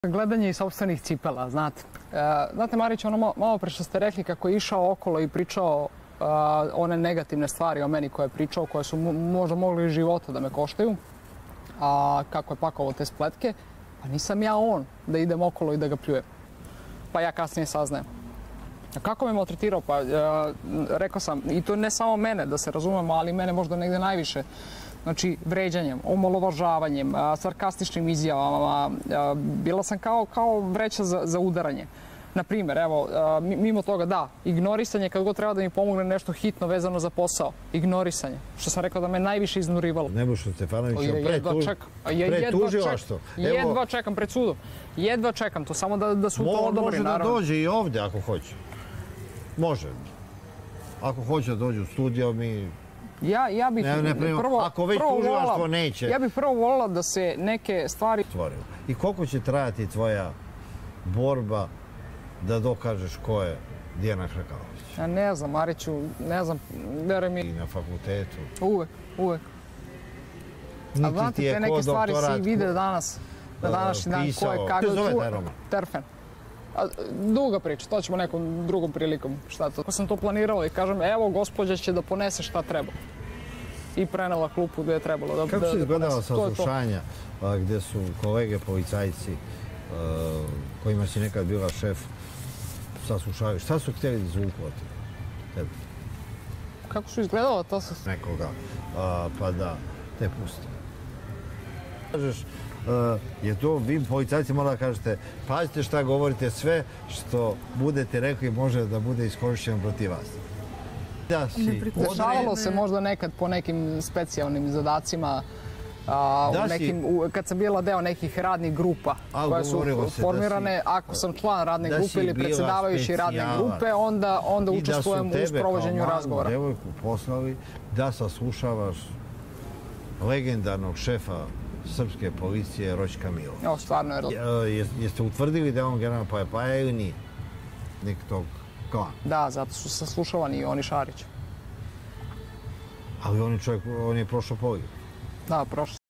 Gledanje iz sopstvenih cipela, znate. Znate, Marić, ono malo pre što ste rekli kako je išao okolo i pričao one negativne stvari o meni koje je pričao, koje su možda mogli života da me koštaju, a kako je pakovao te spletke, pa nisam ja on da idem okolo i da ga pljujem. Pa ja kasnije saznajem. A kako me maltretirao? Pa rekao sam, i to ne samo mene, da se razumemo, ali mene možda negde najviše. Znači, vređanjem, omalovažavanjem, sarkastičnim izjavama. Bila sam kao vreća za udaranje. Naprimjer, evo, mimo toga, da, ignorisanje kad god treba da mi pomogne nešto hitno vezano za posao. Ignorisanje. Što sam rekao da me najviše iznurivalo. Nebojša Stefanovića pred tužilaštvo. Jedva čekam pred sudom. Jedva čekam to, samo da su to odobri, naravno. Može da dođe i ovdje ako hoće. Može. Ako hoće da dođe u studio, mi... Ja bih ako već tužilaštvo neće... Ja bih prvo volila da se neke stvari... I koliko će trajati tvoja borba da dokažeš ko je Dijana Hrkalović? Ja ne znam, Mariću, ne znam, veruj mi... I na fakultetu? Uvek. A znate, te neke stvari se i vide danas, na današnji dan, ko je kako... Kako zove taj roman? Terfen. Duga priča, to ćemo nekom drugom prilikom. Ako sam to planirala i kažem, evo, gospođa će da ponese šta treba. I prenela klupu gde je trebalo da ponese. Kako si izgledala saslušanja gde su kolege policajci kojima si nekad bila šef saslušavaju? Šta su htjeli da izvuku od tebe? Kako su izgledala to? Nekoga, pa da te pusti. Kažeš, je to, vi policajci mora da kažete, pazite šta govorite, sve što budete rekli može da bude iskorišćeno protiv vas. Dešavalo se možda nekad po nekim specijalnim zadacima, kad sam bila deo nekih radnih grupa koje su formirane, ako sam član radne grupe ili predsjedavajući radne grupe, onda učestvujem u sprovođenju razgovora. I da su tebe kao mladu devojku poslali da saslušavaš legendarnog šefa srpske policije Roćka Milo. Evo, stvarno je. Jeste utvrdili da je on general Paja ili nije? Nek tog klana? Da, zato su saslušavani i oni Šarić. Ali on je prošao pogled. Da, prošao.